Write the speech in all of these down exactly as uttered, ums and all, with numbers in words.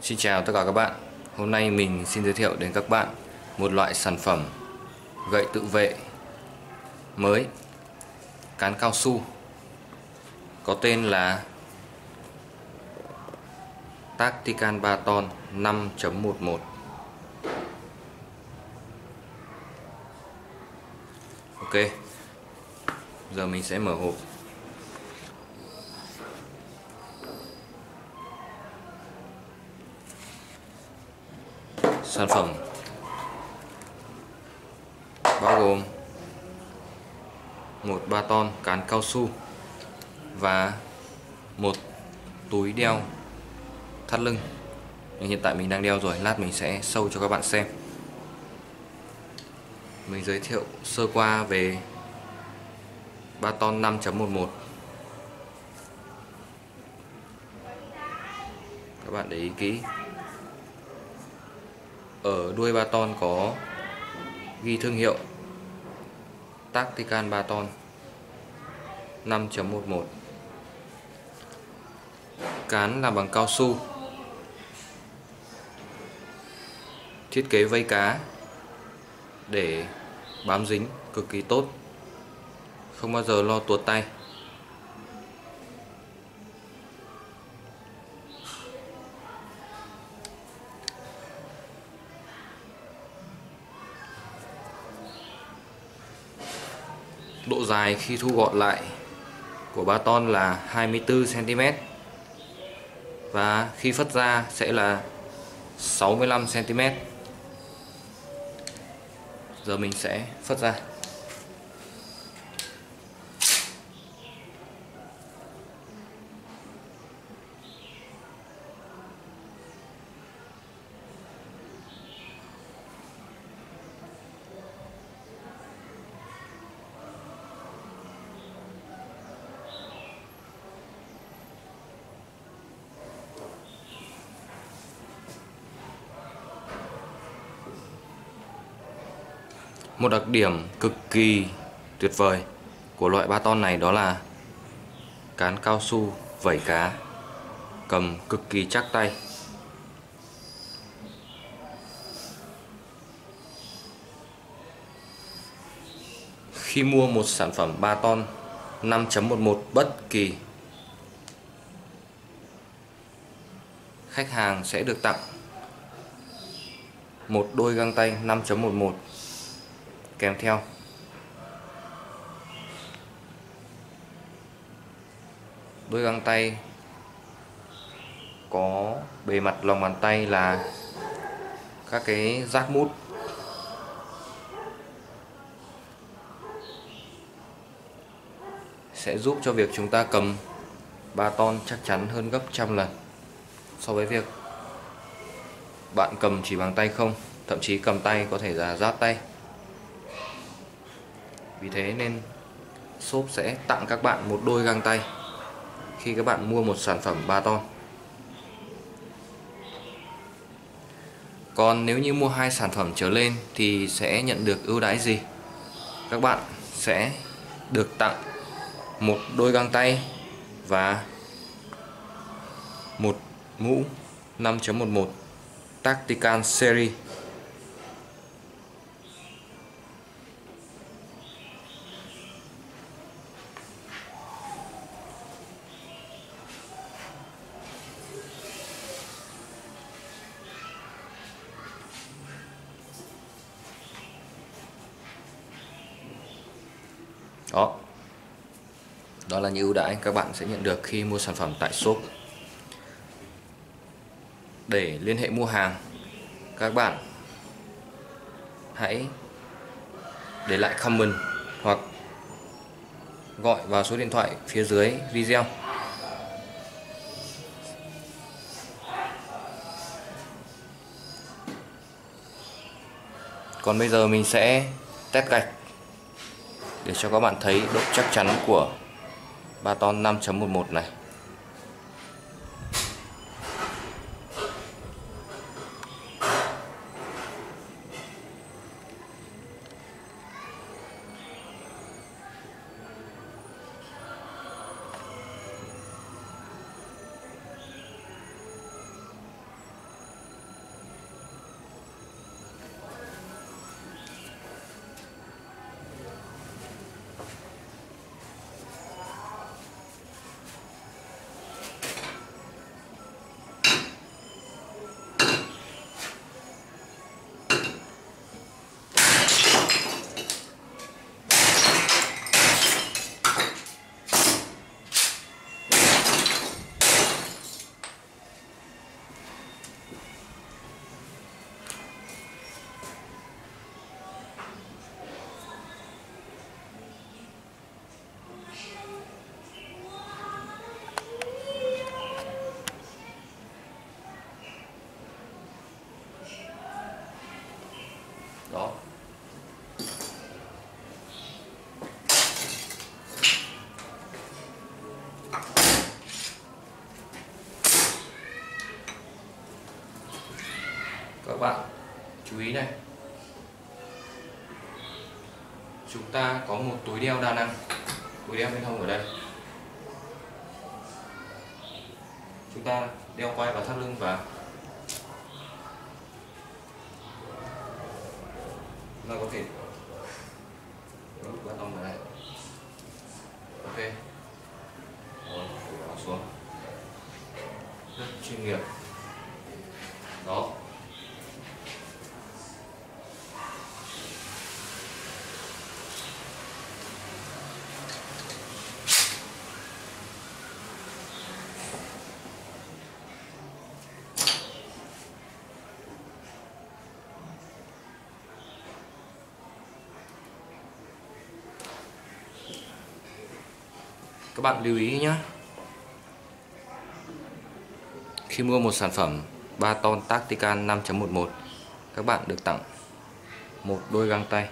Xin chào tất cả các bạn. Hôm nay mình xin giới thiệu đến các bạn một loại sản phẩm gậy tự vệ mới, cán cao su, có tên là Tactical Baton năm chấm mười một. Ok, giờ mình sẽ mở hộp. Sản phẩm bao gồm một baton cán cao su và một túi đeo thắt lưng. Nhưng hiện tại mình đang đeo rồi, lát mình sẽ show cho các bạn xem. Mình giới thiệu sơ qua về baton năm chấm mười một. Các bạn để ý kỹ, ở đuôi baton có ghi thương hiệu Tactical Baton năm chấm mười một. Cán làm bằng cao su, thiết kế vây cá để bám dính cực kỳ tốt, không bao giờ lo tuột tay. Độ dài khi thu gọn lại của baton là hai mươi tư xăng ti mét và khi phất ra sẽ là sáu mươi lăm xăng ti mét. Giờ mình sẽ phất ra. Một đặc điểm cực kỳ tuyệt vời của loại baton này đó là cán cao su vẩy cá, cầm cực kỳ chắc tay. Khi mua một sản phẩm baton năm chấm mười một bất kỳ, khách hàng sẽ được tặng một đôi găng tay năm chấm mười một kèm theo. Đôi găng tay có bề mặt lòng bàn tay là các cái giác mút sẽ giúp cho việc chúng ta cầm baton chắc chắn hơn gấp trăm lần so với việc bạn cầm chỉ bằng tay không, thậm chí cầm tay có thể là rát tay. Vì thế nên shop sẽ tặng các bạn một đôi găng tay khi các bạn mua một sản phẩm baton. Còn nếu như mua hai sản phẩm trở lên thì sẽ nhận được ưu đãi gì? Các bạn sẽ được tặng một đôi găng tay và một mũ năm chấm mười một Tactical Series. Đó, đó là những ưu đãi các bạn sẽ nhận được khi mua sản phẩm tại shop. Để liên hệ mua hàng, các bạn hãy để lại comment hoặc gọi vào số điện thoại phía dưới video. Còn bây giờ mình sẽ test gạch để cho các bạn thấy độ chắc chắn của baton năm chấm mười một này. chú ý này, chúng ta có một túi đeo đa năng, túi đeo bên hông ở đây. Chúng ta đeo quai và thắt lưng vào. Chúng ta có thể rút ba tông vào đây. Ok. Rồi, bỏ xuống. Rất chuyên nghiệp. Đó. Các bạn lưu ý nhé, khi mua một sản phẩm Baton Tactical năm chấm mười một, các bạn được tặng một đôi găng tay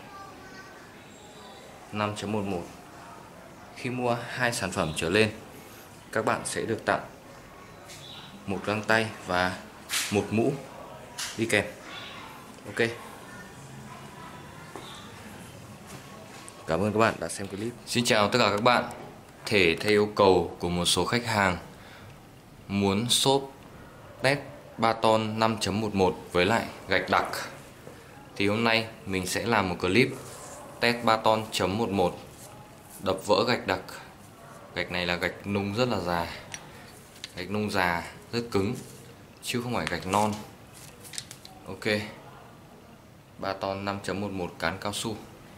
năm chấm mười một. Khi mua hai sản phẩm trở lên, các bạn sẽ được tặng một găng tay và một mũ đi kèm. Ok. Cảm ơn các bạn đã xem clip. Xin chào tất cả các bạn. Thể theo yêu cầu của một số khách hàng muốn shop test Baton năm chấm mười một với lại gạch đặc, thì hôm nay mình sẽ làm một clip test Baton chấm mười một đập vỡ gạch đặc. Gạch này là gạch nung rất là già, gạch nung già rất cứng chứ không phải gạch non. Ok. Baton năm chấm mười một cán cao su.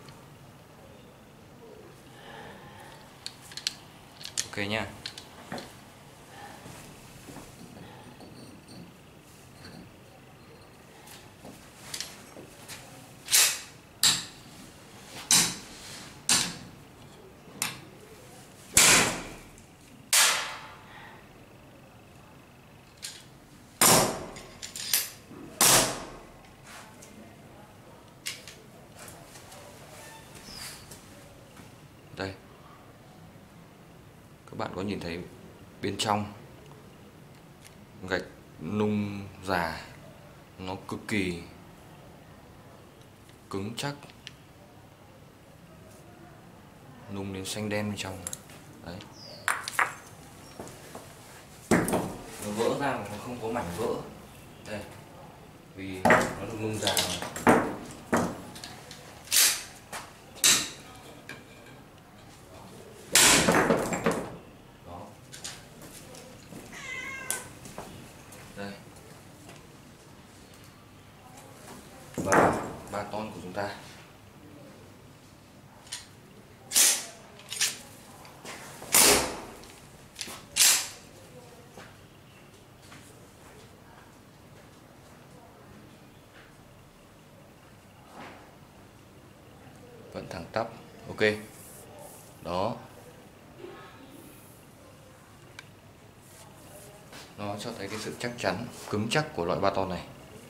Ok nha. Đây, các bạn có nhìn thấy bên trong gạch nung già nó cực kỳ cứng chắc, nung đến xanh đen bên trong. Đấy, nó vỡ ra mà nó không có mảnh vỡ đây, vì nó được nung già mà. Đây, và Baton của chúng ta vẫn thẳng tắp. Ok. Đó, nó cho thấy cái sự chắc chắn, cứng chắc của loại Baton này.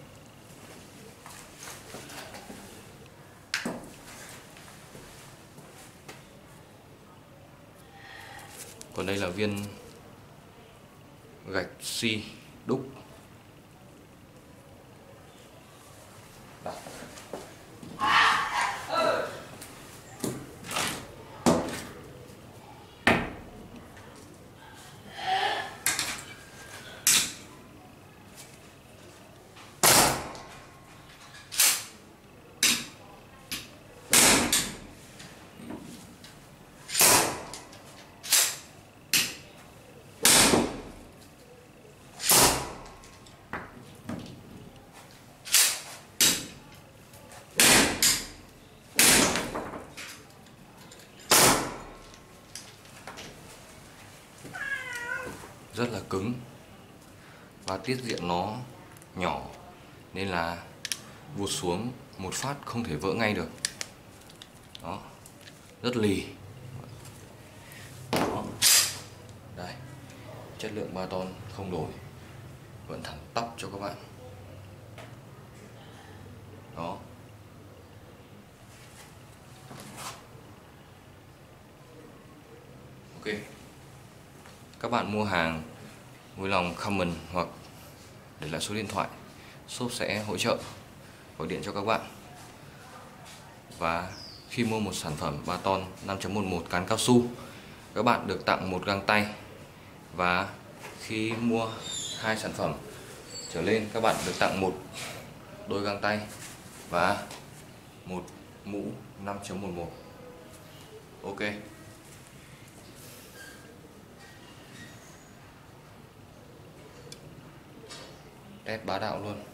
Còn đây là viên gạch xi đúc. Đó. Rất là cứng và tiết diện nó nhỏ nên là vụt xuống một phát không thể vỡ ngay được. Đó, rất lì. Đó. Đây, chất lượng Baton không đổi, vẫn thẳng tắp cho các bạn. Đó. Ok. Các bạn mua hàng vui lòng comment hoặc để lại số điện thoại, shop sẽ hỗ trợ gọi điện cho các bạn. Và khi mua một sản phẩm Baton năm chấm mười một cán cao su, các bạn được tặng một găng tay. Và khi mua hai sản phẩm trở lên, các bạn được tặng một đôi găng tay và một mũ năm chấm mười một. Ok. Test bá đạo luôn.